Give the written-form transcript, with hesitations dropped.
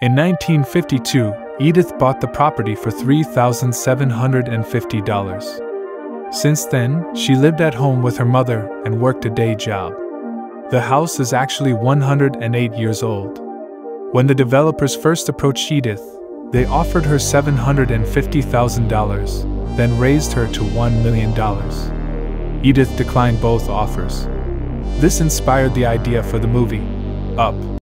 In 1952, Edith bought the property for $3,750. Since then, she lived at home with her mother and worked a day job. The house is actually 108 years old. When the developers first approached Edith, they offered her $750,000, then raised her to $1 million. Edith declined both offers. This inspired the idea for the movie, Up.